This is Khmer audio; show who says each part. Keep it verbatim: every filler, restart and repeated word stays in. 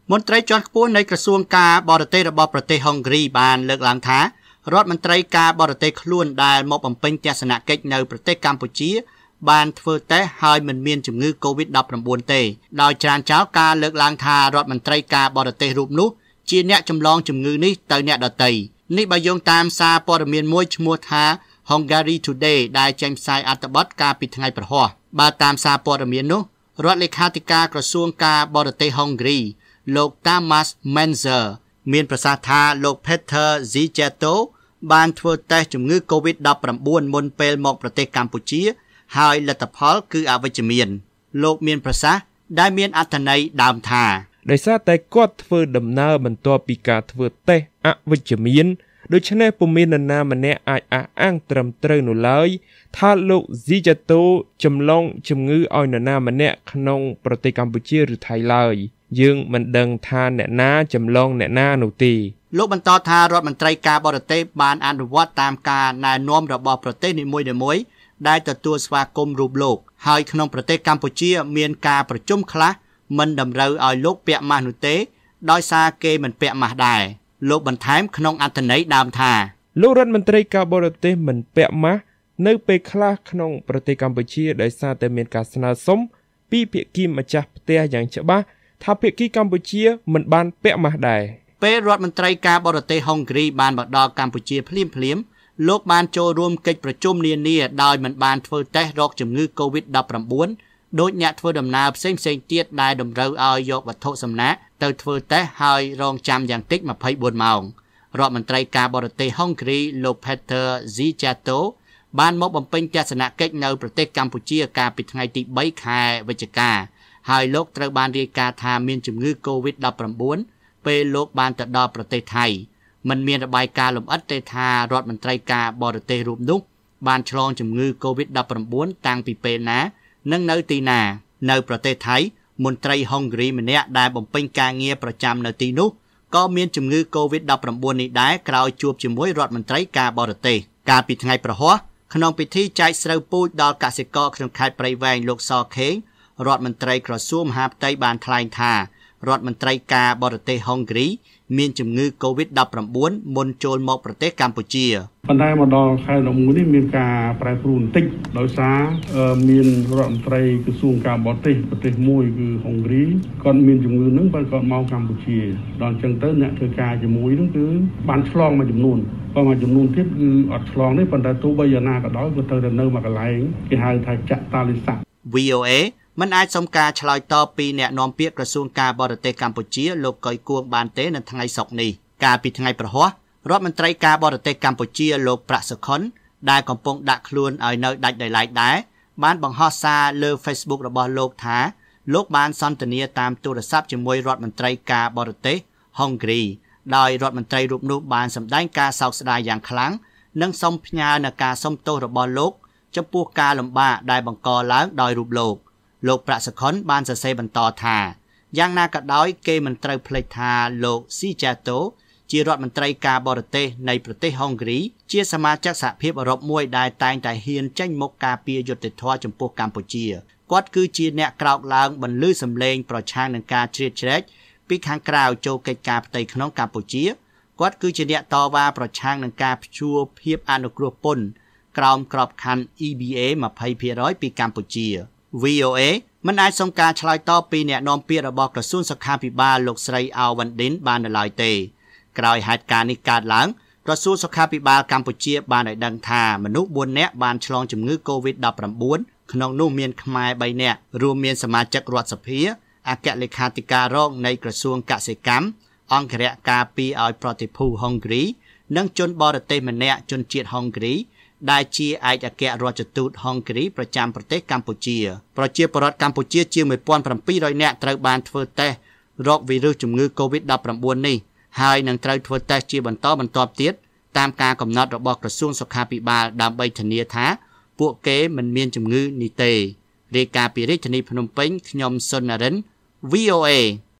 Speaker 1: មន្ត្រីជាន់ខ្ពស់នៃក្រសួងការបរទេសរបស់ប្រទេសហុងគ្រីបានលើកឡើងថារដ្ឋមន្ត្រីការបរទេសខ្លួនដែលមកបំពេញទស្សនកិច្ចនៅប្រទេសកម្ពុជាបានធ្វើតេស្តហើយមិនមានជំងឺ កូវីដ ដប់ប្រាំបួន ទេដោយច្រានចោលការលើកឡើងថារដ្ឋមន្ត្រីការបរទេសរូបនោះជាអ្នកចម្លងជំងឺនេះទៅអ្នកដទៃនេះបើយោងតាមសារព័ត៌មានមួយឈ្មោះថា Hungary Today ដែលចេញផ្សាយអត្ថបទកាលពីថ្ងៃព្រហស្បតិ៍បើតាមសារព័ត៌មាននោះរដ្ឋលេខាធិការក្រសួងការបរទេសហុងគ្រីលោក Tamas Menzer មានប្រសាសន៍ថាលោក Peter Zijato បានធ្វើតេស្តជំងឺ កូវីដ ដប់ប្រាំបួន មុនពេលមកប្រទេសកម្ពុជាហើយលទ្ធផលគឺអវិជ្ជមានលោកមានប្រសាសន៍ដែលមានអត្ថន័យដើមថា
Speaker 2: ដោយសារតែគាត់ធ្វើដំណើរបន្ទាប់ពីការធ្វើតេស្តអវិជ្ជមានដូច្នេះពុំមាននរណាម្នាក់អាចអះអាងត្រឹមត្រូវនោះឡើយថាលោក Zijato ចម្លងជំងឺឲ្យនរណាម្នាក់ក្នុងប្រទេសកម្ពុជាឬថៃឡើយយើងមិនដឹងថាអ្នកណាចម្លងអ្នកណានោះទេ
Speaker 1: លោកបន្តថារដ្ឋមន្ត្រីការបរទេសបានអនុវត្តតាមការណែនាំរបស់ប្រទេសនីមួយៗដែលទទួលស្វាគមន៍រូបលោកហើយក្នុងប្រទេសកម្ពុជាមានការប្រជុំខ្លះមិនតម្រូវឲ្យលោកពាក់ម៉ាស់នោះទេដោយសារគេមិនពាក់ម៉ាស់ដែរលោកបន្ថែមក្នុងអត្ថន័យដើមថា
Speaker 2: លោករដ្ឋមន្ត្រីការបរទេសមិនពាក់ម៉ាស់នៅពេលខ្លះក្នុងប្រទេសកម្ពុជាដោយសារតែមានការស្នើសុំពីភាគីម្ចាស់ផ្ទះយ៉ាងច្បាស់ថាភាគីកម្ពុជាមិនបានពាក់ម៉ាស់ដែរ
Speaker 1: ពេលរដ្ឋមន្ត្រីការបរទេសហុងគ្រីបានមកដល់កម្ពុជាភ្លាមភ្លាមលោកបានចូលរួមកិច្ចប្រជុំនានាដោយមិនបានធ្វើតេស្តរកជំងឺ កូវីដ ដប់ប្រាំបួន ដោយអ្នកធ្វើដំណើរផ្សេងៗទៀតដែលតម្រូវឲ្យយកវត្ថុសំណាកទៅធ្វើតេស្តហើយរងចាំយ៉ាងតិចម្ភៃបួនម៉ោងរដ្ឋមន្ត្រីការបរទេសហុងគ្រីលោក Peter Zijato បានមកបំពេញទស្សនកិច្ចនៅប្រទេសកម្ពុជាកាលពីថ្ងៃទីបីខែវិច្ឆិកាហើយលោកត្រូវបានរាយការណ៍ថាមានជំងឺ កូវីដ ដប់ប្រាំបួន ពេលលោកបានទៅដល់ប្រទេសថៃមិនមានរបាយការណ៍លម្អិតទេថារដ្ឋមន្ត្រីការបរទេសរូបនោះបានឆ្លងជំងឺ កូវីដ ដប់ប្រាំបួន តាំងពីពេលណានិងនៅទីណានៅប្រទេសថៃមន្ត្រីហុងគ្រីម្នាក់ដែលបំពេញការងារប្រចាំនៅទីនោះក៏មានជំងឺ កូវីដ ដប់ប្រាំបួន នេះដែរក្រោយជួបជាមួយរដ្ឋមន្ត្រីការបរទេសកាលពីថ្ងៃព្រហស្បតិ៍ក្នុងពិធីចែកស្រូវពូជដល់កសិករក្នុងខេត្តព្រៃវែងលោកសខេងរដ្ឋមន្ត្រីក្រសួងមហាផ្ទៃបានថ្លែងថារដ្ឋមន្ត្រីការបរទេសហុងគ្រីមានជំងឺ កូវីដ ដប់ប្រាំបួន មុនចូលមកប្រទេសកម្ពុជា
Speaker 3: ប៉ុន្តែមកដល់ខែដប់មួយនេះមានការប្រែប្រួលបន្តិចដោយសារមានរដ្ឋមន្ត្រីក្រសួងការបរទេសប្រទេសមួយគឺហុងគ្រីគាត់មានជំងឺហ្នឹងបើគាត់មកកម្ពុជាដល់អញ្ចឹងទៅអ្នកធ្វើការជាមួយហ្នឹងគឺបានឆ្លងមួយចំនួនក៏មួយចំនួនទៀតគឺអត់ឆ្លងទេប៉ុន្តែទោះបីយ៉ាងណាក៏ដោយក៏ត្រូវតែនៅមួយកន្លែងគេហៅថាចតាលិស័ក
Speaker 1: វី អូ เอ មិនអាចសុំការឆ្លើយតបពីអ្នកនាំពាក្យក្រសួងការបរទេសកម្ពុជាលោកកុយគួងបានទេនៅថ្ងៃសុក្រនេះកាលពីថ្ងៃព្រហស្បតិ៍រដ្ឋមន្ត្រីការបរទេសកម្ពុជាលោកប្រាក់សុខុនដែលកំពុងដាក់ខ្លួនឲ្យនៅដាច់ដោយឡែកដែរបានបង្ហោះសារលើ Facebook របស់លោកថាលោកបានសន្ទនាតាមទូរស័ព្ទជាមួយរដ្ឋមន្ត្រីការបរទេសហុងគ្រីដោយរដ្ឋមន្ត្រីរូបនោះបានសម្ដែងការសោកស្ដាយយ៉ាងខ្លាំងនិងសូមផ្ញើនូវការសុំទោសរបស់លោកចំពោះការលំបាកដែលបង្កឡើងដោយរូបលោកលោកប្រាក់សុខុនបានសរសេរបន្តថាយ៉ាងណាក៏ដោយគេមិនត្រូវភ្លេចថាលោក Zijato ជារដ្ឋមន្ត្រីការបរទេសនៃប្រទេសហុងគ្រីជាសមាជិកសហភាពអឺរ៉ុបមួយដែលតែងតែហ៊ានចេញមុខការពារយុត្តិធម៌ចំពោះកម្ពុជាគាត់គឺជាអ្នកក្រោកឡើងបន្លឺសម្លេងប្រឆាំងនឹងការជ្រៀតជ្រែកពីខាងក្រៅចូលកិច្ចការផ្ទៃក្នុងកម្ពុជាគាត់គឺជាអ្នកតវ៉ាប្រឆាំងនឹងការព្យួរភាពអនុគ្រោះពន្ធក្រោមក្របខ័ណ្ឌ អ៊ី ប៊ី เอ ยี่สิบเปอร์เซ็นต์ ពីកម្ពុជា វី អូ เอ មិនអាចសុំការឆ្លើយតបពីអ្នកនាំពាក្យរបស់ក្រសួងសុខាភិបាលលោកស្រីអាវ៉ាន់ឌិនបាននៅឡើយទេក្រោយហេតុការណ៍នេះកើតឡើងក្រសួងសុខាភិបាលកម្ពុជាបានឲ្យដឹងថាមនុស្សបួននាក់បានឆ្លងជំងឺ កូវីដ ដប់ប្រាំបួន ក្នុងនោះមានខ្មែរបីនាក់រួមមានសមាជិករដ្ឋសភាអគ្គលេខាធិការរងនៃក្រសួងកសិកម្មអង្គរៈការពារឲ្យប្រតិភូហុងគ្រីនិងជនបរទេសម្នាក់ជនជាតិហុងគ្រីដែលជាឯកអគ្គរដ្ឋទូតហុងគ្រីប្រចាំប្រទេសកម្ពុជាប្រជាពលរដ្ឋកម្ពុជាជាង một nghìn bảy trăm នាក់ត្រូវបានធ្វើតេស្តរកវីរុសជំងឺ កូវីដ ដប់ប្រាំបួន នេះហើយនឹងត្រូវធ្វើតេស្តជាបន្តបន្ទាប់ទៀតតាមការកំណត់របស់ក្រសួងសុខាភិបាលដើម្បីធានាថាពួកគេមិនមានជំងឺនេះទេរាយការណ៍ពីរាជធានីភ្នំពេញខ្ញុំសុននរិន វី អូ เอ